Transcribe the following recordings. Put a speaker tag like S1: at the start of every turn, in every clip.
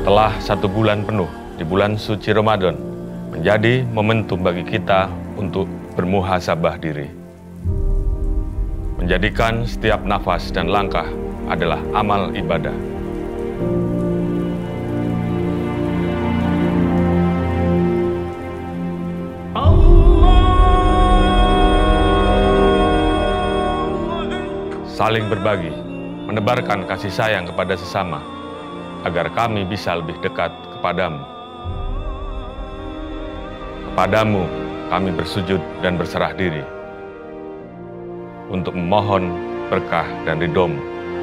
S1: Setelah 1 bulan penuh di bulan suci Ramadan, menjadi momentum bagi kita untuk bermuhasabah diri. Menjadikan setiap nafas dan langkah adalah amal ibadah. Saling berbagi, menebarkan kasih sayang kepada sesama, agar kami bisa lebih dekat kepadamu. Kepadamu kami bersujud dan berserah diri, untuk memohon berkah dan ridho-Mu.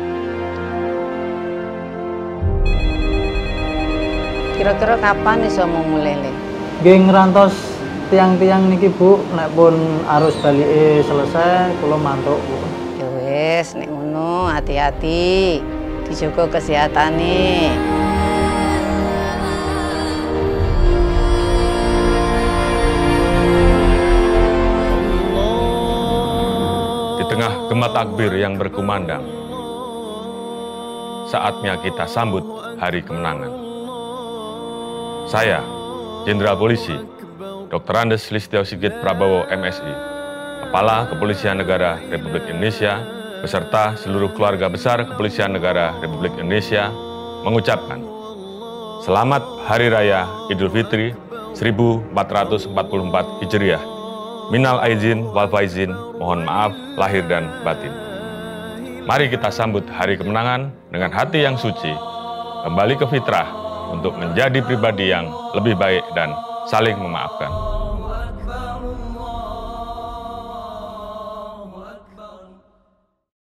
S2: Kira-kira kapan iso mau mulai?
S3: Nggih ngrantos tiang-tiang niki Bu, nek pun arus balike selesai kula mantuk Bu.
S2: Ya wis, nek ngono hati-hati, dijaga kesehatane.
S1: Di tengah gema takbir yang berkumandang, saatnya kita sambut hari kemenangan. Saya, Jenderal Polisi Dr. Andes Listio Sigit Prabowo MSI, Kepala Kepolisian Negara Republik Indonesia, beserta seluruh keluarga besar Kepolisian Negara Republik Indonesia, mengucapkan Selamat Hari Raya Idul Fitri 1444 Hijriah. Minal aizin wal faizin, mohon maaf lahir dan batin. Mari kita sambut hari kemenangan dengan hati yang suci, kembali ke fitrah untuk menjadi pribadi yang lebih baik dan saling memaafkan.